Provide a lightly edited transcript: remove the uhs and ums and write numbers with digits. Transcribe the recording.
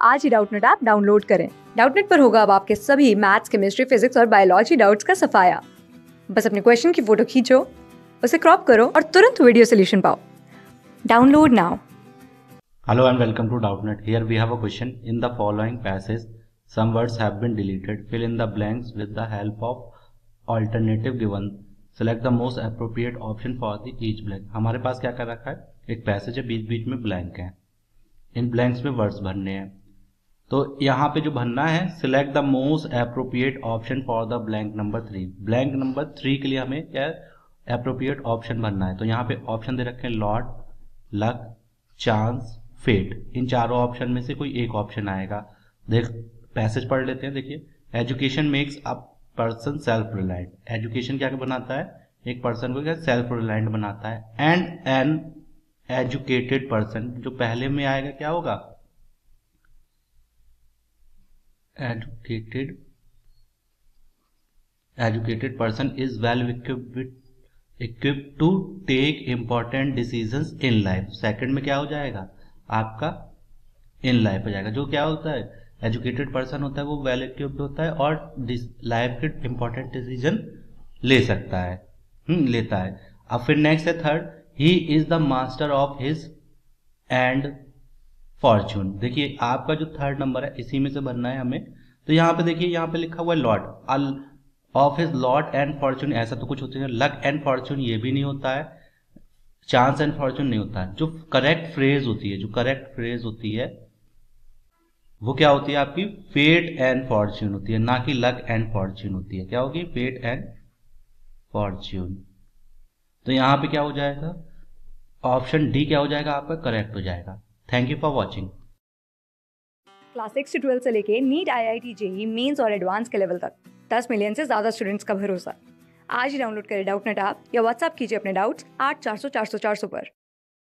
आज ही Doubtnut app download करें। डाउटनेट पर होगा अब आपके सभी मैथ्स, केमिस्ट्री, फिजिक्स और बायोलॉजी डाउट्स का सफाया। बस अपने क्वेश्चन की फोटो खींचो, उसे क्रॉप करो और तुरंत वीडियो सोल्यूशन पाओ। Download now. Hello and welcome to Doubtnut. Here we have a question. In the following passage, some words have been deleted. Fill in the blanks with the help of alternative given. Select the most appropriate option for the each blank. हमारे पास क्या कर रखा है, एक passage है, बीच बीच में blank है, इन blanks में वर्ड्स भरने हैं। तो यहाँ पे जो भरना है, select the most appropriate option for the blank number 3। Blank number 3 के लिए हमें क्या अप्रोप्रिएट ऑप्शन भरना है। तो यहाँ पे ऑप्शन दे रखे हैं लॉट, लक, चांस, फेट। इन चारों ऑप्शन में से कोई एक ऑप्शन आएगा। देख पैसेज पढ़ लेते हैं। देखिए, education makes a person self reliant. Education क्या बनाता है, एक पर्सन को क्या सेल्फ रिलायंट बनाता है। एंड एन एजुकेटेड पर्सन, जो पहले में आएगा क्या होगा, educated person is well equipped to take important decisions in life. Second में क्या हो जाएगा आपका, इन लाइफ हो जाएगा। जो क्या होता है, एजुकेटेड पर्सन होता है वो वेल इक्विप्ड होता है और लाइफ के इंपॉर्टेंट डिसीजन ले सकता है, लेता है। अब फिर नेक्स्ट है third, he is the master of his and fortune. देखिए आपका जो थर्ड नंबर है इसी में से बनना है हमें। तो यहाँ पे देखिए, यहाँ पे लिखा हुआ है lot of his lot and fortune. ऐसा तो कुछ होता है, लक एंड फॉर्चून ये भी नहीं होता है, चांस एंड फॉर्चून नहीं होता है। जो करेक्ट फ्रेज होती है, वो क्या होती है आपकी, फेट एंड फॉर्चून होती है, ना कि लक एंड फॉर्चून होती है। क्या होगी, फेट एंड फॉर्चून। तो यहां पे क्या हो जाएगा, ऑप्शन डी क्या हो जाएगा आपका, करेक्ट हो जाएगा। Thank you for watching. Class 6 से 12 से लेके नीट, IIT, JEE मेंस और एडवांस के लेवल तक 10 मिलियन से ज्यादा स्टूडेंट्स का भरोसा। आज ही डाउनलोड करें डाउटनेट ऐप या व्हाट्सएप कीजिए अपने डाउट्स 8400 400 400 पर।